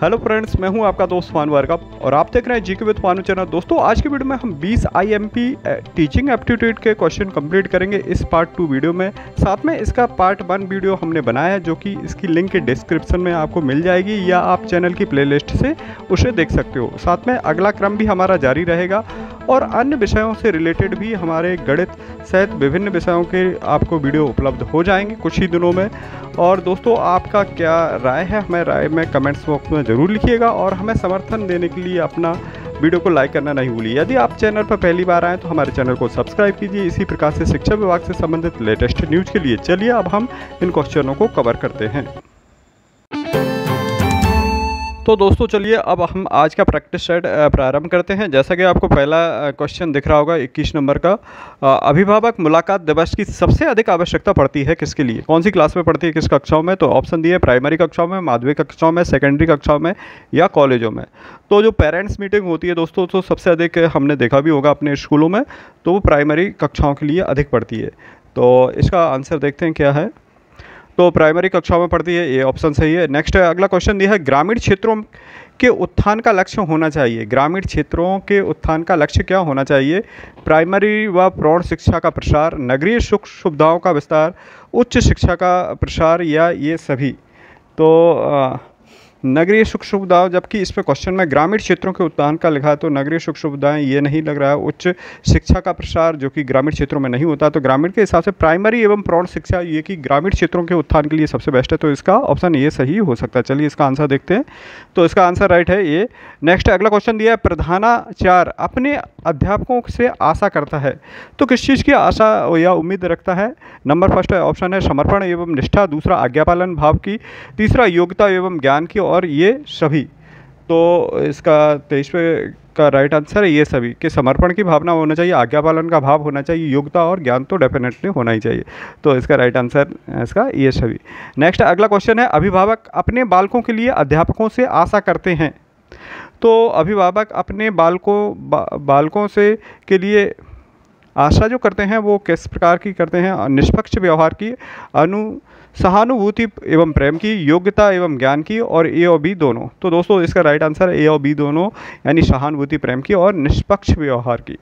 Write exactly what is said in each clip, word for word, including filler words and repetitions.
Hello friends, मैं हूं आपका दोस्त फानू भार्गव और आप देख रहे हैं जीके विद फानू चैनल। दोस्तों, आज की वीडियो में हम बीस आईएमपी टीचिंग एप्टीट्यूड के क्वेश्चन कंप्लीट करेंगे इस पार्ट टू वीडियो में। साथ में इसका पार्ट वन वीडियो हमने बनाया है, जो कि इसकी लिंक डिस्क्रिप्शन में आपको मिल जाएगी या आप चैनल की प्लेलिस्ट से उसे देख सकते हो। साथ में अगला क्रम भी हमारा जारी रहेगा और अन्य विषयों से रिलेटेड भी हमारे गणित सहित विभिन्न विषयों के आपको वीडियो उपलब्ध हो जाएंगे कुछ ही दिनों में। और दोस्तों, आपका क्या राय है हमें राय में कमेंट्स बॉक्स में ज़रूर लिखिएगा और हमें समर्थन देने के लिए अपना वीडियो को लाइक करना नहीं भूलिए। यदि आप चैनल पर पहली बार आएँ तो हमारे चैनल को सब्सक्राइब कीजिए। इसी प्रकार से शिक्षा विभाग से संबंधित लेटेस्ट न्यूज़ के लिए चलिए अब हम इन क्वेश्चनों को कवर करते हैं। तो दोस्तों, चलिए अब हम आज का प्रैक्टिस सेट प्रारंभ करते हैं। जैसा कि आपको पहला क्वेश्चन दिख रहा होगा इक्कीस नंबर का, अभिभावक मुलाकात दिवस की सबसे अधिक आवश्यकता पड़ती है किसके लिए? कौन सी क्लास में पढ़ती है, किस कक्षाओं में? तो ऑप्शन दिए प्राइमरी कक्षाओं में, माध्यमिक कक्षाओं में, सेकेंडरी कक्षाओं में या कॉलेजों में। तो जो पेरेंट्स मीटिंग होती है दोस्तों, तो सबसे अधिक हमने देखा भी होगा अपने स्कूलों में, तो वो प्राइमरी कक्षाओं के लिए अधिक पड़ती है। तो इसका आंसर देखते हैं क्या है। तो प्राइमरी कक्षाओं में पढ़ती है, ये ऑप्शन सही है। नेक्स्ट अगला क्वेश्चन दिया है, ग्रामीण क्षेत्रों के उत्थान का लक्ष्य होना चाहिए। ग्रामीण क्षेत्रों के उत्थान का लक्ष्य क्या होना चाहिए? प्राइमरी व प्रौढ़ शिक्षा का प्रसार, नगरीय सुख सुविधाओं का विस्तार, उच्च शिक्षा का प्रसार या ये सभी? तो आ, नगरीय सुख सुविधाओं, जबकि इस पर क्वेश्चन में ग्रामीण क्षेत्रों के उत्थान का लिखा है, तो नगरीय सुख सुविधाएं ये नहीं लग रहा है। उच्च शिक्षा का प्रसार जो कि ग्रामीण क्षेत्रों में नहीं होता, तो ग्रामीण के हिसाब से प्राइमरी एवं प्रौढ़ शिक्षा ये कि ग्रामीण क्षेत्रों के उत्थान के लिए सबसे बेस्ट है, तो इसका ऑप्शन ये सही हो सकता है। चलिए इसका आंसर देखते हैं। तो इसका आंसर राइट है ये। नेक्स्ट अगला क्वेश्चन दिया है, प्रधानाचार्य अपने अध्यापकों से आशा करता है, तो किस चीज़ की आशा या उम्मीद रखता है? नंबर फर्स्ट ऑप्शन है समर्पण एवं निष्ठा, दूसरा आज्ञापालन भाव की, तीसरा योग्यता एवं ज्ञान की, और ये सभी। तो इसका तेईसवें का राइट आंसर है ये सभी, कि समर्पण की भावना होना चाहिए, आज्ञापालन का भाव होना चाहिए, योग्यता और ज्ञान तो डेफिनेटली होना ही चाहिए। तो इसका राइट आंसर इसका ये सभी। नेक्स्ट अगला क्वेश्चन है, अभिभावक अपने बालकों के लिए अध्यापकों से आशा करते हैं। तो अभिभावक अपने बालकों बा, बालकों से के लिए आशा जो करते हैं वो किस प्रकार की करते हैं? निष्पक्ष व्यवहार की, अनु सहानुभूति एवं प्रेम की, योग्यता एवं ज्ञान की, और ए और बी दोनों। तो दोस्तों इसका राइट आंसर है ए और बी दोनों, यानी सहानुभूति प्रेम की और निष्पक्ष व्यवहार की।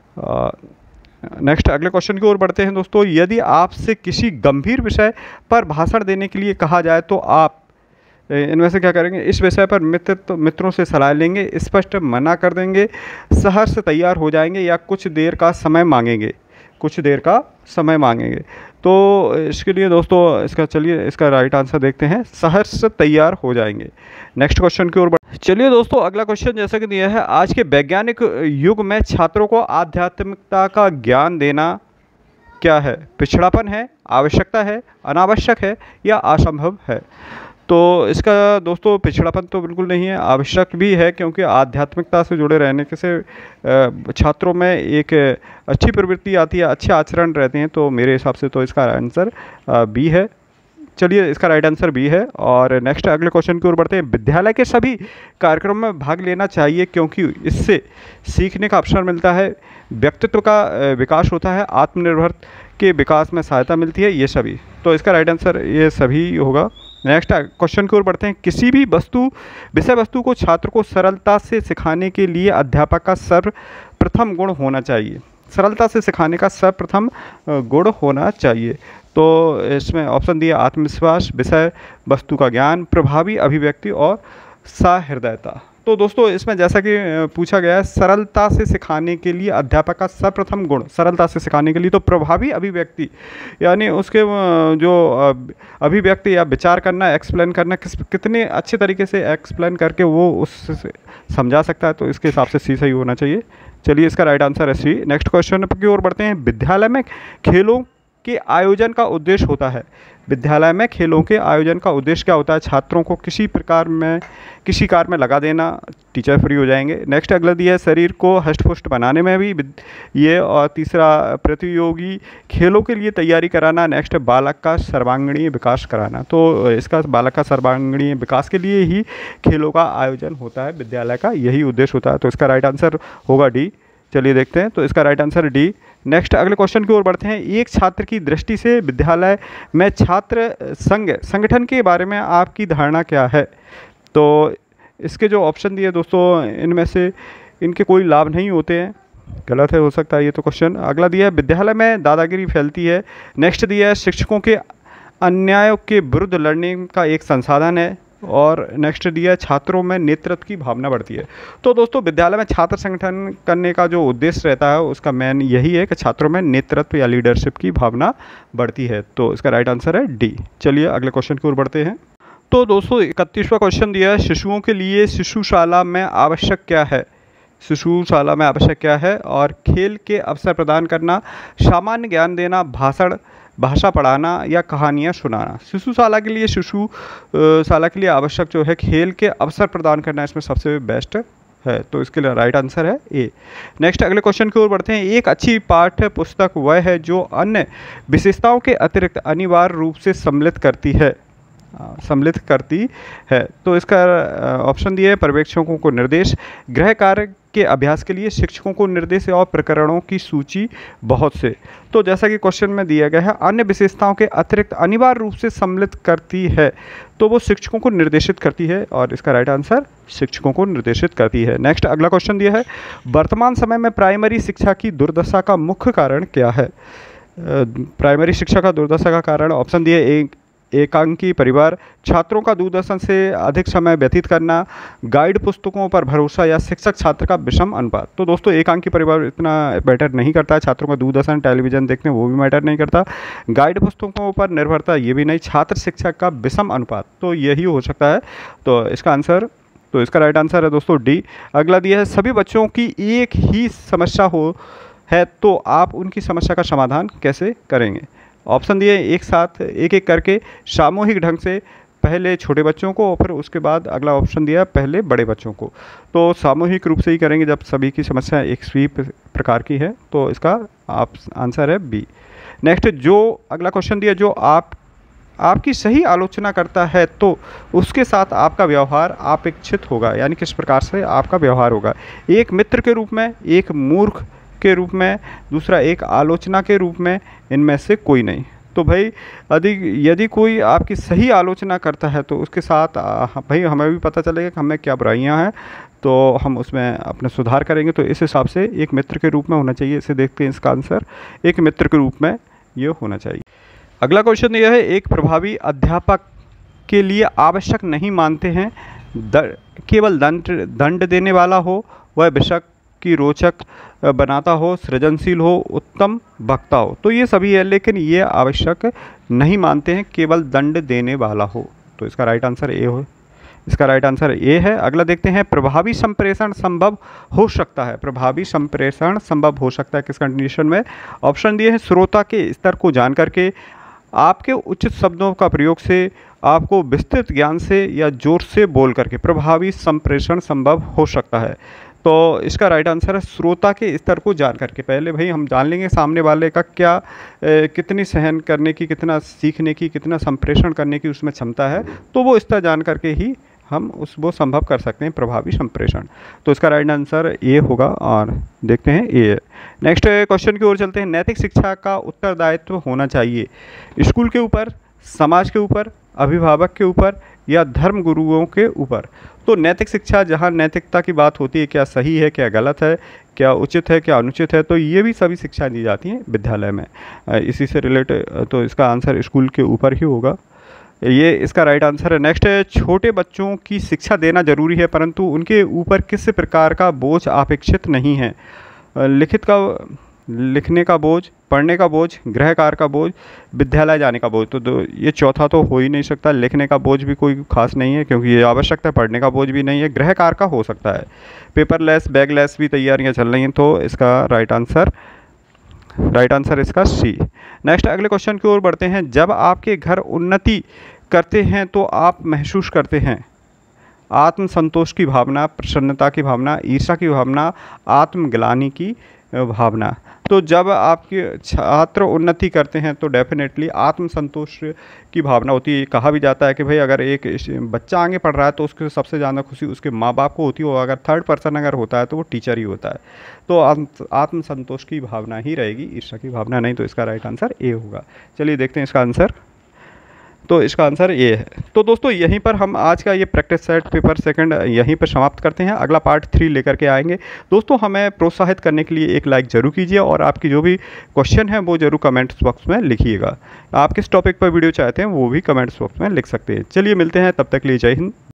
नेक्स्ट अगले क्वेश्चन की ओर बढ़ते हैं दोस्तों। यदि आपसे किसी गंभीर विषय पर भाषण देने के लिए कहा जाए तो आप इनमें से क्या करेंगे? इस विषय पर मित्र तो मित्रों से सलाह लेंगे, स्पष्ट मना कर देंगे, सहर्ष तैयार हो जाएंगे या कुछ देर का समय मांगेंगे? कुछ देर का समय मांगेंगे। तो इसके लिए दोस्तों इसका चलिए इसका राइट आंसर देखते हैं, सहर्ष तैयार हो जाएंगे। नेक्स्ट क्वेश्चन की ओर बढ़ चलिए दोस्तों, अगला क्वेश्चन जैसा कि दिया है, आज के वैज्ञानिक युग में छात्रों को आध्यात्मिकता का ज्ञान देना क्या है? पिछड़ापन है, आवश्यकता है, अनावश्यक है या असंभव है? तो इसका दोस्तों पिछड़ापन तो बिल्कुल नहीं है, आवश्यक भी है, क्योंकि आध्यात्मिकता से जुड़े रहने के से छात्रों में एक अच्छी प्रवृत्ति आती है, अच्छे आचरण रहते हैं। तो मेरे हिसाब से तो इसका आंसर बी है। चलिए इसका राइट आंसर बी है। और नेक्स्ट अगले क्वेश्चन की ओर बढ़ते हैं, विद्यालय के सभी कार्यक्रमों में भाग लेना चाहिए क्योंकि इससे सीखने का अवसर मिलता है, व्यक्तित्व का विकास होता है, आत्मनिर्भर के विकास में सहायता मिलती है, ये सभी। तो इसका राइट आंसर ये सभी होगा। नेक्स्ट क्वेश्चन की ओर बढ़ते हैं, किसी भी वस्तु विषय वस्तु को छात्र को सरलता से सिखाने के लिए अध्यापक का सर्वप्रथम गुण होना चाहिए। सरलता से सिखाने का सर्वप्रथम गुण होना चाहिए। तो इसमें ऑप्शन दिया आत्मविश्वास, विषय वस्तु का ज्ञान, प्रभावी अभिव्यक्ति और सहृदयता। तो दोस्तों इसमें जैसा कि पूछा गया है, सरलता से सिखाने के लिए अध्यापक का सर्वप्रथम गुण, सरलता से सिखाने के लिए तो प्रभावी अभिव्यक्ति, यानी उसके जो अभिव्यक्ति या विचार करना, एक्सप्लेन करना, किस कितने अच्छे तरीके से एक्सप्लेन करके वो उससे समझा सकता है, तो इसके हिसाब से सी सही होना चाहिए। चलिए इसका राइट आंसर है सी। नेक्स्ट क्वेश्चन की ओर बढ़ते हैं, विद्यालय में खेलों के आयोजन का उद्देश्य होता है। विद्यालय में खेलों के आयोजन का उद्देश्य क्या होता है? छात्रों को किसी प्रकार में किसी कार्य में लगा देना, टीचर फ्री हो जाएंगे। नेक्स्ट अगला दिया है, शरीर को हष्ट-पुष्ट बनाने में भी ये, और तीसरा प्रतियोगी खेलों के लिए तैयारी कराना। नेक्स्ट बालक का सर्वांगीण विकास कराना। तो इसका बालक का सर्वांगीण विकास के लिए ही खेलों का आयोजन होता है, विद्यालय का यही उद्देश्य होता है। तो इसका राइट आंसर होगा डी। चलिए देखते हैं। तो इसका राइट आंसर डी। नेक्स्ट अगले क्वेश्चन की ओर बढ़ते हैं। एक छात्र की दृष्टि से विद्यालय में छात्र संघ संगठन के बारे में आपकी धारणा क्या है? तो इसके जो ऑप्शन दिए दोस्तों, इनमें से इनके कोई लाभ नहीं होते हैं, गलत है, हो सकता है ये तो क्वेश्चन। अगला दिया है विद्यालय में दादागिरी फैलती है। नेक्स्ट दिया है शिक्षकों के अन्याय के विरुद्ध लड़ने का एक संसाधन है। और नेक्स्ट दिया है छात्रों में नेतृत्व की भावना बढ़ती है। तो दोस्तों विद्यालय में छात्र संगठन करने का जो उद्देश्य रहता है उसका मेन यही है कि छात्रों में नेतृत्व या लीडरशिप की भावना बढ़ती है। तो इसका राइट आंसर है डी। चलिए अगले क्वेश्चन की ओर बढ़ते हैं। तो दोस्तों इकतीसवां क्वेश्चन दिया है शिशुओं के लिए शिशुशाला में आवश्यक क्या है। शिशुशाला में आवश्यक क्या है? और खेल के अवसर प्रदान करना, सामान्य ज्ञान देना, भाषण भाषा पढ़ाना या कहानियाँ सुनाना। शिशुशाला के लिए शिशु शाला के लिए आवश्यक जो है खेल के अवसर प्रदान करना इसमें सबसे बेस्ट है। तो इसके लिए राइट आंसर है ए। नेक्स्ट अगले क्वेश्चन की ओर बढ़ते हैं। एक अच्छी पाठ्य पुस्तक वह है जो अन्य विशेषताओं के अतिरिक्त अनिवार्य रूप से सम्मिलित करती है सम्मिलित करती है। तो इसका ऑप्शन दिए है पर्यवेक्षकों को निर्देश, गृह कार्य के अभ्यास के लिए शिक्षकों को निर्देश और प्रकरणों की सूची बहुत से। तो जैसा कि क्वेश्चन में दिया गया है अन्य विशेषताओं के अतिरिक्त अनिवार्य रूप से सम्मिलित करती है, तो वो शिक्षकों को निर्देशित करती है और इसका राइट आंसर शिक्षकों को निर्देशित करती है। नेक्स्ट अगला क्वेश्चन दिया है वर्तमान समय में प्राइमरी शिक्षा की दुर्दशा का मुख्य कारण क्या है। प्राइमरी शिक्षा का दुर्दशा का कारण ऑप्शन दिए एक एकांकी परिवार, छात्रों का दूरदर्शन से अधिक समय व्यतीत करना, गाइड पुस्तकों पर भरोसा या शिक्षक छात्र का विषम अनुपात। तो दोस्तों एकांकी परिवार इतना मैटर नहीं करता है, छात्रों का दूरदर्शन टेलीविज़न देखने वो भी मैटर नहीं करता, गाइड पुस्तकों पर निर्भरता ये भी नहीं, छात्र शिक्षक का विषम अनुपात, तो यही हो सकता है। तो इसका आंसर तो इसका राइट आंसर है दोस्तों डी। अगला दिया है सभी बच्चों की एक ही समस्या हो है तो आप उनकी समस्या का समाधान कैसे करेंगे। ऑप्शन दिए एक साथ एक एक करके, सामूहिक ढंग से, पहले छोटे बच्चों को और फिर उसके बाद अगला ऑप्शन दिया पहले बड़े बच्चों को। तो सामूहिक रूप से ही करेंगे जब सभी की समस्या एक ही प्रकार की है। तो इसका आप आंसर है बी। नेक्स्ट जो अगला क्वेश्चन दिया जो आप आपकी सही आलोचना करता है तो उसके साथ आपका व्यवहार अपेक्षित होगा, यानी किस प्रकार से आपका व्यवहार होगा। एक मित्र के रूप में, एक मूर्ख के रूप में, दूसरा एक आलोचना के रूप में, इनमें से कोई नहीं। तो भाई यदि यदि कोई आपकी सही आलोचना करता है तो उसके साथ भाई हमें भी पता चलेगा कि हमें क्या बुराइयां हैं, तो हम उसमें अपने सुधार करेंगे। तो इस हिसाब से एक मित्र के रूप में होना चाहिए। इसे देखते हैं इसका आंसर एक मित्र के रूप में ये होना चाहिए। अगला क्वेश्चन यह है एक प्रभावी अध्यापक के लिए आवश्यक नहीं मानते हैं केवल दंड दंड देने वाला हो, वह विषय की रोचक बनाता हो, सृजनशील हो, उत्तम वक्ता हो। तो ये सभी है लेकिन ये आवश्यक नहीं मानते हैं केवल दंड देने वाला हो। तो इसका राइट आंसर ए हो इसका राइट आंसर ए है। अगला देखते हैं प्रभावी संप्रेषण संभव हो सकता है। प्रभावी संप्रेषण संभव हो सकता है किस कंडीशन में। ऑप्शन दिए हैं श्रोता के स्तर को जान करके, आपके उचित शब्दों का प्रयोग से, आपको विस्तृत ज्ञान से या जोर से बोल करके प्रभावी संप्रेषण संभव हो सकता है। तो इसका राइट आंसर है श्रोता के स्तर को जान करके। पहले भाई हम जान लेंगे सामने वाले का क्या ए, कितनी सहन करने की, कितना सीखने की, कितना संप्रेषण करने की उसमें क्षमता है, तो वो स्तर जान करके ही हम उस वो संभव कर सकते हैं प्रभावी संप्रेषण। तो इसका राइट आंसर ए होगा और देखते हैं ए। नेक्स्ट क्वेश्चन की ओर चलते हैं। नैतिक शिक्षा का उत्तरदायित्व होना चाहिए स्कूल के ऊपर, समाज के ऊपर, अभिभावक के ऊपर या धर्म गुरुओं के ऊपर। तो नैतिक शिक्षा जहाँ नैतिकता की बात होती है, क्या सही है, क्या गलत है, क्या उचित है, क्या अनुचित है, तो ये भी सभी शिक्षा दी जाती हैं विद्यालय में। इसी से रिलेटेड तो इसका आंसर स्कूल के ऊपर ही होगा। ये इसका राइट आंसर है। नेक्स्ट है छोटे बच्चों की शिक्षा देना जरूरी है परंतु उनके ऊपर किस प्रकार का बोझ अपेक्षित नहीं है। लिखित का लिखने का बोझ, पढ़ने का बोझ, गृह कार्य का बोझ, विद्यालय जाने का बोझ। तो, तो ये चौथा तो हो ही नहीं सकता। लिखने का बोझ भी कोई खास नहीं है क्योंकि ये आवश्यकता है, पढ़ने का बोझ भी नहीं है, गृह कार्य का हो सकता है। पेपरलेस, बैगलेस भी तैयारियां चल रही हैं। तो इसका राइट आंसर राइट आंसर इसका सी। नेक्स्ट अगले क्वेश्चन की ओर बढ़ते हैं। जब आपके घर उन्नति करते हैं तो आप महसूस करते हैं आत्मसंतोष की भावना, प्रसन्नता की भावना, ईर्ष्या की भावना, आत्मग्लानि की भावना। तो जब आपके छात्र उन्नति करते हैं तो डेफिनेटली आत्मसंतोष की भावना होती है। कहा भी जाता है कि भाई अगर एक बच्चा आगे पढ़ रहा है तो उसके सबसे ज़्यादा खुशी उसके माँ बाप को होती है, और अगर थर्ड पर्सन अगर होता है तो वो टीचर ही होता है। तो आत्मसंतोष की भावना ही रहेगी, ईर्ष्या की भावना नहीं। तो इसका राइट आंसर ए होगा। चलिए देखते हैं इसका आंसर। तो इसका आंसर ये है। तो दोस्तों यहीं पर हम आज का ये प्रैक्टिस सेट पेपर सेकंड यहीं पर समाप्त करते हैं। अगला पार्ट थ्री लेकर के आएंगे। दोस्तों हमें प्रोत्साहित करने के लिए एक लाइक ज़रूर कीजिए और आपकी जो भी क्वेश्चन है वो ज़रूर कमेंट्स बॉक्स में लिखिएगा। आप किस टॉपिक पर वीडियो चाहते हैं वो भी कमेंट्स बॉक्स में लिख सकते हैं। चलिए मिलते हैं, तब तक के लिए जय हिंद।